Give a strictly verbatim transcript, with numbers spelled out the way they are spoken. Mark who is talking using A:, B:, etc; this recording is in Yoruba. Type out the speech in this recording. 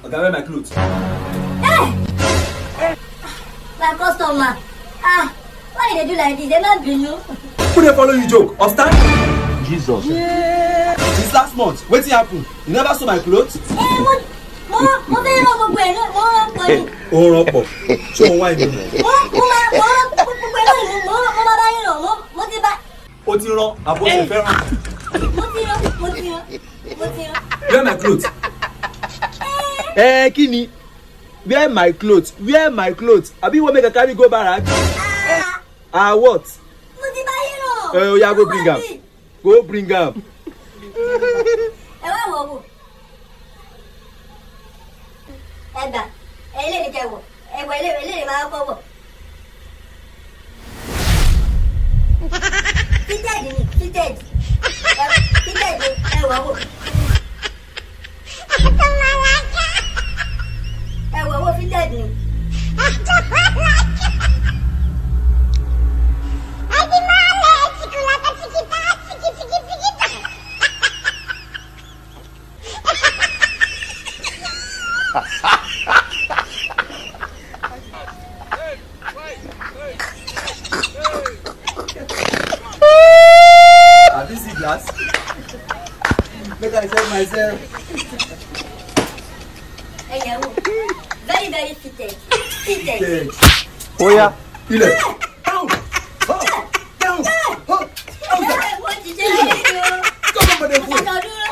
A: Okay, wear my clothes.
B: Hey! My customer. Ah, why they do like this? They not be you.
A: Who they follow you joke? Upstand?
C: Jesus.
A: Yeah. Since last month, what happened? You never saw my clothes?
B: Eh, what? Mo, mo fẹ́ lọ gbogbo ẹ̀ náà, mo rán pọ̀ ni.
A: Ó rán pọ̀. Ṣé òun wá ìlú?
B: Mo, mo máa, mo rán gbogbo ẹ̀ náà ni mo, mo máa bá yín rán, mo, mo ti bá.
A: Ó ti rán, àbò ṣe fẹ́ rán.
B: Mo ti rán, mo ti rán, mo ti rán.
A: Wear my clothes.
C: Eh, Kini. Wear my clothes. Wear my clothes. Abi you want make a carry go barak?
B: Ah,
C: Ah, what?
B: mo ti bá yín rán.
C: Eh, oya go bring am. Go bring am.
B: Ẹ wá wọ̀ wò. Ẹ gbà, ẹ lè ní kẹ́ wọ̀, ẹ wọ̀ ilé ilé lè máa kọ́ wọ̀. Fitted ni, fitted. Fitted ni, ẹ wọ̀ wò. Ẹ wọ̀ wò fitted ni.
A: Have you seen glass? Make I sell myself.
B: Ẹ yẹ̀ wò. Very very fitted. Fitted.
C: Oya.
A: Ilẹ̀. Down. Down. Down.
B: Ẹ wọ́n ti ṣe é lórí o.
A: Come on, my
B: Mo
A: phone.
B: ṣàtọ̀dúró.